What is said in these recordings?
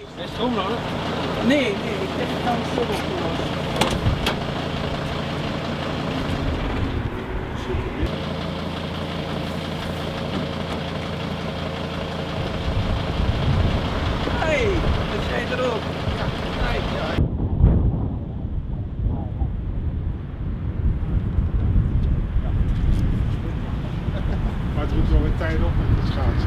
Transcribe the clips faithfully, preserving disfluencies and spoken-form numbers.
Is stroom nodig? Nee, nee, ik heb het dan zo opgelost. Hey, we zijn er ook. Ja, kijk, ja. Maar het roept wel weer tijd op met het schaatsen.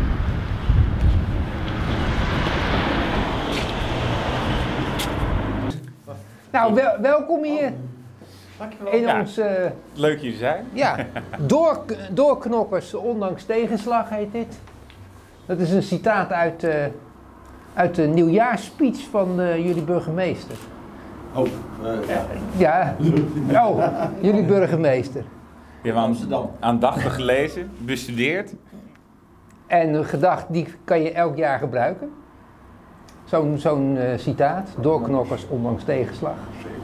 Nou, wel, welkom hier in Ja. ons, uh, Leuk hier te zijn. ja, door, doorknokkers ondanks tegenslag heet dit. Dat is een citaat uit, uh, uit de nieuwjaarsspeech van uh, jullie burgemeester. Oh, uh, Ja, oh, jullie burgemeester. Die hebben we Amsterdam. aandachtig gelezen, bestudeerd. En gedacht, die kan je elk jaar gebruiken. Zo'n zo'n uh, citaat, doorknokkers ondanks tegenslag.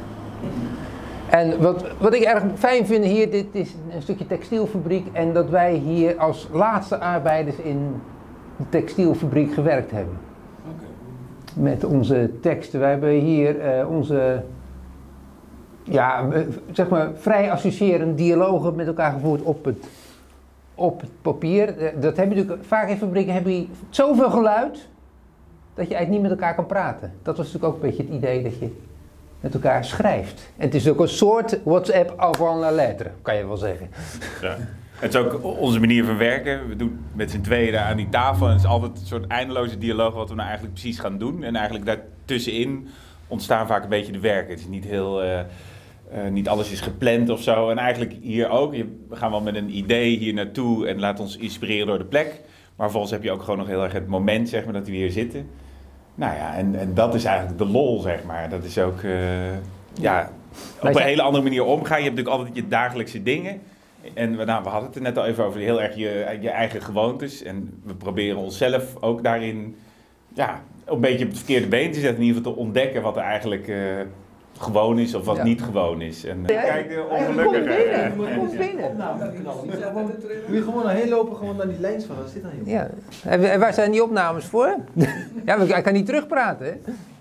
En wat, wat ik erg fijn vind hier, dit is een stukje textielfabriek en dat wij hier als laatste arbeiders in de textielfabriek gewerkt hebben. Okay. Met onze teksten. Wij hebben hier uh, onze, ja, zeg maar vrij associërend dialogen met elkaar gevoerd op het, op het papier. Uh, dat heb je natuurlijk, vaak in fabrieken heb je zoveel geluid dat je eigenlijk niet met elkaar kan praten. Dat was natuurlijk ook een beetje het idee dat je met elkaar schrijft. En het is ook een soort WhatsApp avant la lettre, kan je wel zeggen. Ja. Het is ook onze manier van werken. We doen met z'n tweeën daar aan die tafel en het is altijd een soort eindeloze dialoog wat we nou eigenlijk precies gaan doen. En eigenlijk daartussenin ontstaan vaak een beetje de werken. Het is niet heel, uh, uh, niet alles is gepland of zo. En eigenlijk hier ook. We gaan wel met een idee hier naartoe en laten ons inspireren door de plek. Maar vervolgens heb je ook gewoon nog heel erg het moment, zeg maar, dat we hier zitten. Nou ja, en, en dat is eigenlijk de lol, zeg maar. Dat is ook, uh, ja, op een hele andere manier omgaan. Je hebt natuurlijk altijd je dagelijkse dingen. En we, nou, we hadden het er net al even over, heel erg je, je eigen gewoontes. En we proberen onszelf ook daarin, ja, een beetje op het verkeerde been te zetten. In ieder geval te ontdekken wat er eigenlijk uh, gewoon is of wat ja. niet gewoon is. En uh, Ja, kijk, de ongelukkige. Kom binnen, kom binnen. Moet je gewoon heen lopen, gewoon naar die lijns van, wat is dit dan, joh? Ja. En waar zijn die opnames voor? Ja, ik kan niet terugpraten, hè?